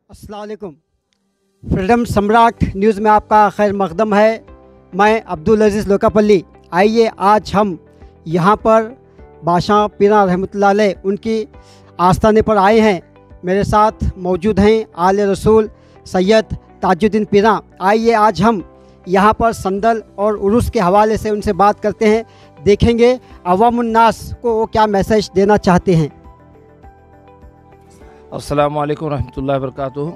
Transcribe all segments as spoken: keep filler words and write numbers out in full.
अस्सलाम वालेकुम। फ्रीडम सम्राट न्यूज़ में आपका खैर मकदम है। मैं अब्दुल अजीज़ लोकापल्ली। आइए आज हम यहाँ पर बादशाह पीरा रहमतुल्लाह अलैह उनकी आस्थाने पर आए हैं। मेरे साथ मौजूद हैं आले रसूल सैयद ताजुद्दीन पीरा। आइए आज हम यहाँ पर संदल और उर्स के हवाले से उनसे बात करते हैं, देखेंगे अवामुन्नास को वो क्या मैसेज देना चाहते हैं। अस्सलामु अलैकुम रहमतुल्लाहि व बरकातुहू।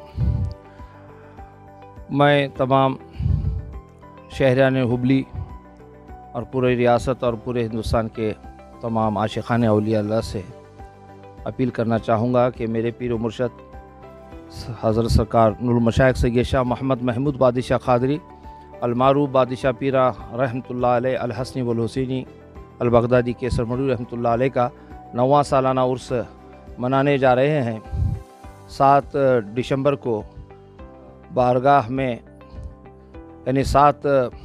मैं तमाम शहरान हुबली और पूरे रियासत और पूरे हिंदुस्तान के तमाम आशिक़ान औलिया अल्लाह से अपील करना चाहूँगा कि मेरे पीर व मुर्शद हज़रत सरकार नूरुल मशाइख़ सैयद शाह मोहम्मद महमूद बादिशाह क़ादरी अलमारूफ बादिशाह पीरा रहमतुल्लाह अलैह अल हसनी वल हुसैनी अल बगदादी केसर मरवी रहमतुल्लाह अलैह का नौवां सालाना उर्स मनाने जा रहे हैं। सात दिसंबर को बारगाह में यानी सात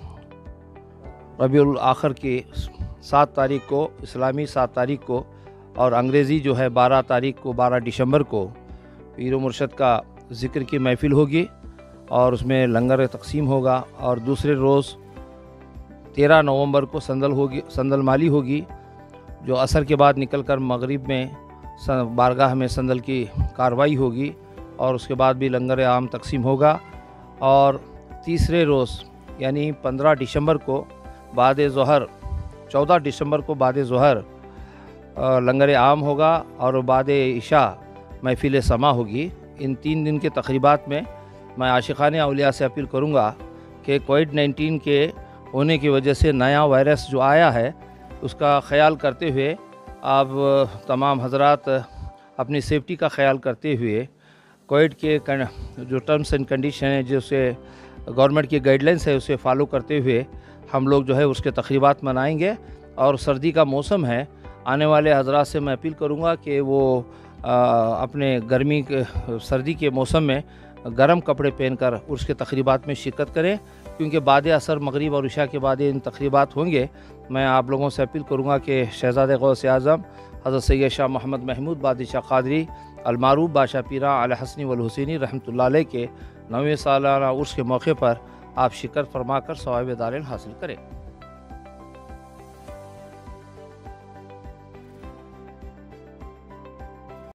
रबीउल आखिर की सात तारीख को इस्लामी सात तारीख को और अंग्रेज़ी जो है बारह तारीख को बारह दिसंबर को पीर व मुर्शद का ज़िक्र की महफ़िल होगी और उसमें लंगर तकसीम होगा। और दूसरे रोज़ तेरह नवंबर को संदल होगी संदल माली होगी, जो असर के बाद निकल कर मगरिब में बारगाह में संदल की कार्रवाई होगी और उसके बाद भी लंगर आम तकसीम होगा। और तीसरे रोज़ यानी पंद्रह दिसंबर को बाद ज़ोहर चौदह दिसंबर को बाद ज़ोहर लंगर आम होगा और बाद इशा महफ़िल समा होगी। इन तीन दिन के तक़रीबात में मैं आशिक़ान औलिया से अपील करूँगा कि कोविड नाइन्टीन के होने की वजह से नया वायरस जो आया है उसका ख़याल करते हुए आप तमाम हजरात अपनी सेफ्टी का ख्याल करते हुए कोविड के जो टर्म्स एंड कंडीशन है, जिससे गवर्नमेंट की गाइडलाइंस है, उसे फॉलो करते हुए हम लोग जो है उसके तक़रीबात मनाएंगे। और सर्दी का मौसम है, आने वाले हजरात से मैं अपील करूंगा कि वो आ, अपने गर्मी के सर्दी के मौसम में गर्म कपड़े पहनकर उर्स के तक़रीबात में शिरकत करें, क्योंकि बाद असर मगरिब और इशा के बाद इन तक़रीबात होंगे। मैं आप लोगों से अपील करूँगा कि शहज़ादे गौस आज़म हज़रत सैयद शाह मोहम्मद महमूद बादिशाह क़ादरी अलमारूफ बादशाह पीरा अल हसनी वल हुसैनी रहमतुल्लाह अलैह के नौवें सालाना उर्स के मौके पर आप शिरकत फरमा कर सवाब दारेन हासिल करें।